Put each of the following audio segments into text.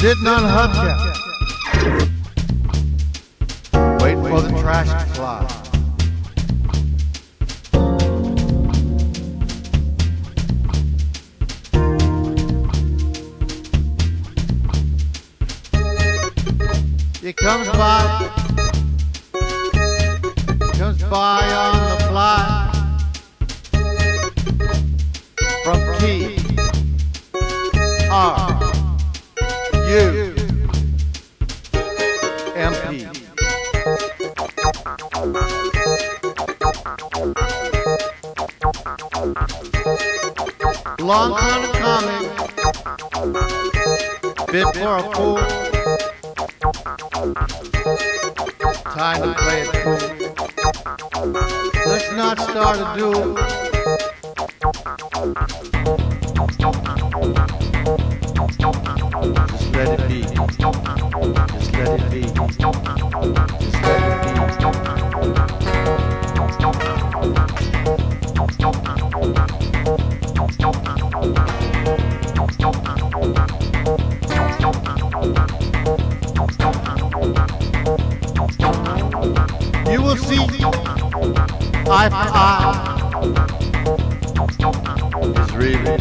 Sitting on a hubcap, waiting for the trash to fly. He comes by on the fly from TRUMP. Long kind of comic, bit for a fool. Time to play it cool. Let's not start a duel. Just let it be. Just let it be. Just let it be. You will see eye for eye is really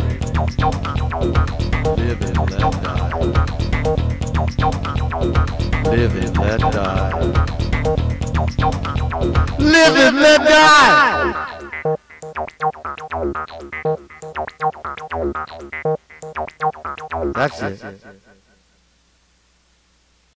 live and let die. Live and let die. Live and let die. That's it.